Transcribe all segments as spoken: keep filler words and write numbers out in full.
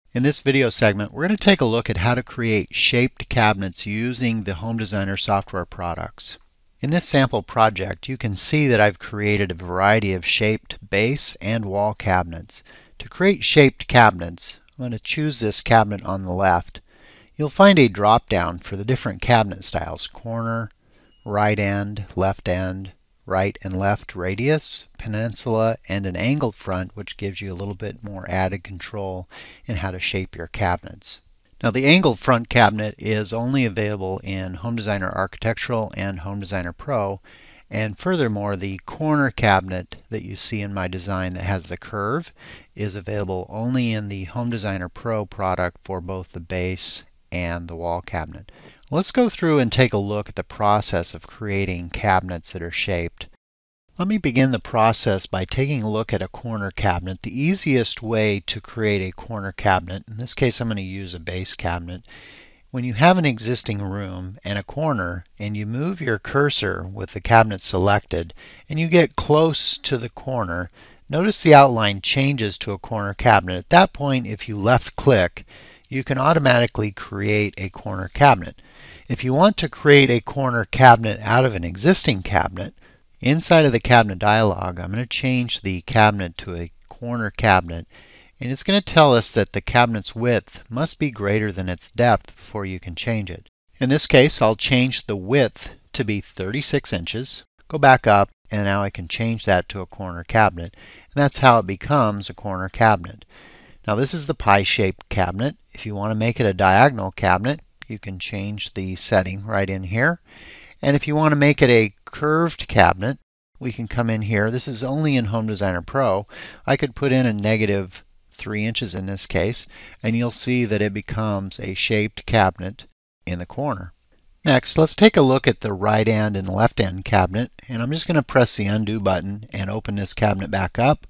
In this video segment, we're going to take a look at how to create shaped cabinets using the Home Designer software products. In this sample project, you can see that I've created a variety of shaped base and wall cabinets. To create shaped cabinets, I'm going to choose this cabinet on the left. You'll find a drop-down for the different cabinet styles: corner, right end, left end, right and left radius, peninsula, and an angled front, which gives you a little bit more added control in how to shape your cabinets. Now, the angled front cabinet is only available in Home Designer Architectural and Home Designer Pro, and furthermore, the corner cabinet that you see in my design that has the curve is available only in the Home Designer Pro product for both the base and the wall cabinet. Let's go through and take a look at the process of creating cabinets that are shaped. Let me begin the process by taking a look at a corner cabinet. The easiest way to create a corner cabinet, in this case I'm going to use a base cabinet, when you have an existing room and a corner and you move your cursor with the cabinet selected and you get close to the corner, notice the outline changes to a corner cabinet. At that point, if you left click, you can automatically create a corner cabinet. If you want to create a corner cabinet out of an existing cabinet, inside of the cabinet dialog, I'm going to change the cabinet to a corner cabinet, and it's going to tell us that the cabinet's width must be greater than its depth before you can change it. In this case, I'll change the width to be thirty-six inches, go back up, and now I can change that to a corner cabinet, and that's how it becomes a corner cabinet. Now, this is the pie-shaped cabinet. If you want to make it a diagonal cabinet, you can change the setting right in here. And if you want to make it a curved cabinet, we can come in here. This is only in Home Designer Pro. I could put in a negative three inches in this case, and you'll see that it becomes a shaped cabinet in the corner. Next, let's take a look at the right end and left end cabinet, and I'm just going to press the undo button and open this cabinet back up.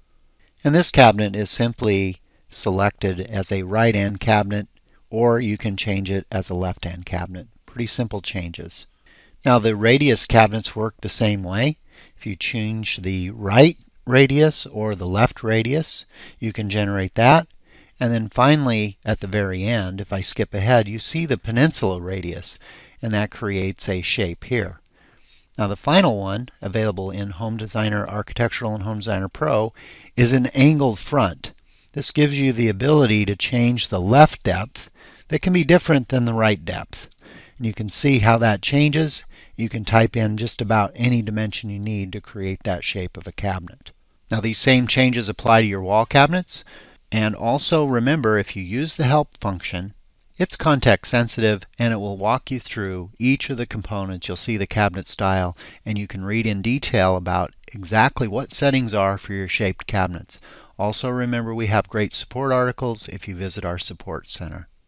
And this cabinet is simply selected as a right end cabinet, or you can change it as a left end cabinet. Pretty simple changes. Now, the radius cabinets work the same way. If you change the right radius or the left radius, you can generate that. And then finally, at the very end, if I skip ahead, you see the peninsula radius, and that creates a shape here. Now, the final one, available in Home Designer Architectural and Home Designer Pro, is an angled front. This gives you the ability to change the left depth that can be different than the right depth. And you can see how that changes. You can type in just about any dimension you need to create that shape of a cabinet. Now, these same changes apply to your wall cabinets. And also remember, if you use the help function, it's context sensitive and it will walk you through each of the components. You'll see the cabinet style, and you can read in detail about exactly what settings are for your shaped cabinets. Also remember, we have great support articles if you visit our support center.